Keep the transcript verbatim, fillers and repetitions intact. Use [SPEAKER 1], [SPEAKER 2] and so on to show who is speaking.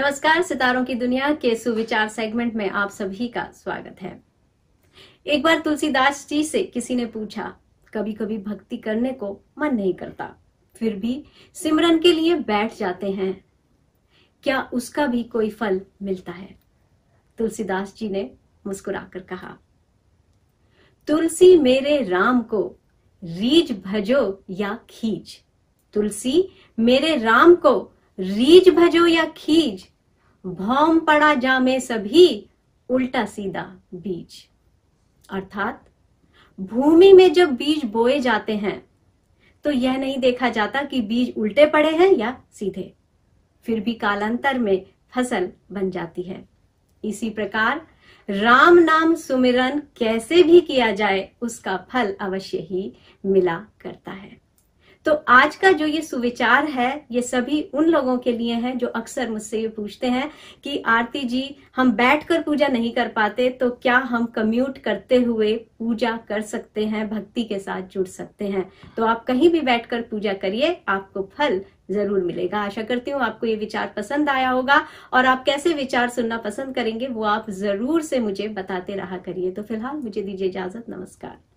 [SPEAKER 1] नमस्कार, सितारों की दुनिया के सुविचार सेगमेंट में आप सभी का स्वागत है। एक बार तुलसीदास जी से किसी ने पूछा, कभी कभी भक्ति करने को मन नहीं करता, फिर भी सिमरन के लिए बैठ जाते हैं, क्या उसका भी कोई फल मिलता है? तुलसीदास जी ने मुस्कुराकर कहा, तुलसी मेरे राम को रीझ भजो या खींच। तुलसी मेरे राम को रीझ भजो या खींच, भौम पड़ा जामे सभी उल्टा सीधा बीज। अर्थात भूमि में जब बीज बोए जाते हैं तो यह नहीं देखा जाता कि बीज उल्टे पड़े हैं या सीधे, फिर भी कालांतर में फसल बन जाती है। इसी प्रकार राम नाम सुमिरन कैसे भी किया जाए, उसका फल अवश्य ही मिला करता है। तो आज का जो ये सुविचार है, ये सभी उन लोगों के लिए है जो अक्सर मुझसे ये पूछते हैं कि आरती जी, हम बैठकर पूजा नहीं कर पाते, तो क्या हम कम्यूट करते हुए पूजा कर सकते हैं, भक्ति के साथ जुड़ सकते हैं? तो आप कहीं भी बैठकर पूजा करिए, आपको फल जरूर मिलेगा। आशा करती हूँ आपको ये विचार पसंद आया होगा, और आप कैसे विचार सुनना पसंद करेंगे वो आप जरूर से मुझे बताते रहा करिए। तो फिलहाल मुझे दीजिए इजाजत, नमस्कार।